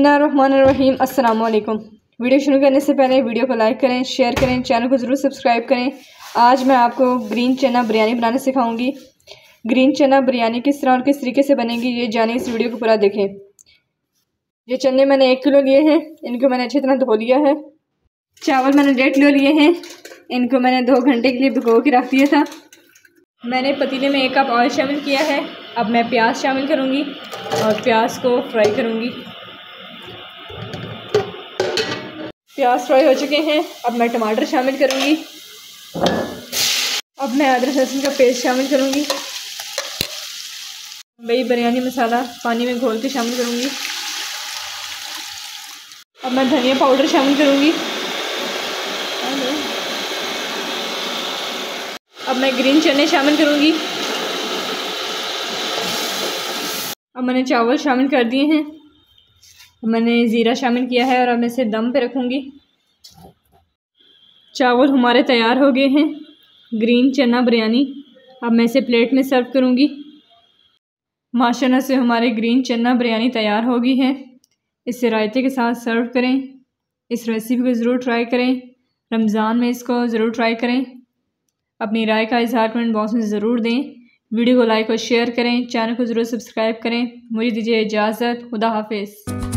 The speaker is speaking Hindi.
बिस्मिल्लाहिर्रहमानिर्रहीम। अस्सलाम वालेकुम। वीडियो शुरू करने से पहले वीडियो को लाइक करें, शेयर करें, चैनल को ज़रूर सब्सक्राइब करें। आज मैं आपको ग्रीन चना बिरयानी बनाना सिखाऊंगी। ग्रीन चना बिरयानी किस तरह और किस तरीके से बनेगी ये जानिए, इस वीडियो को पूरा देखें। ये चने मैंने 1 किलो लिए हैं, इनको मैंने अच्छी तरह धो लिया है। चावल मैंने 1.5 किलो लिए हैं, इनको मैंने 2 घंटे के लिए भिगो के रख दिया था। मैंने पतीले में 1 कप ऑयल शामिल किया है। अब मैं प्याज शामिल करूँगी और प्याज को फ्राई करूँगी। प्याज फ्राई हो चुके हैं, अब मैं टमाटर शामिल करूँगी। अब मैं अदरक लहसुन का पेस्ट शामिल करूँगी। वही बिरयानी मसाला पानी में घोल के शामिल करूँगी। अब मैं धनिया पाउडर शामिल करूँगी। अब मैं ग्रीन चने शामिल करूँगी। अब मैंने चावल शामिल कर दिए हैं। मैंने ज़ीरा शामिल किया है और अब मैं इसे दम पे रखूँगी। चावल हमारे तैयार हो गए हैं, ग्रीन चना बिरयानी। अब मैं इसे प्लेट में सर्व करूँगी। माशाल्लाह से हमारी ग्रीन चना बिरयानी तैयार हो गई है। इसे रायते के साथ सर्व करें। इस रेसिपी को ज़रूर ट्राई करें। रमज़ान में इसको ज़रूर ट्राई करें। अपनी राय का इज़हार कमेंट बॉक्स में ज़रूर दें। वीडियो को लाइक और शेयर करें। चैनल को ज़रूर सब्सक्राइब करें। मुझे दीजिए इजाज़त। खुदा हाफिज़।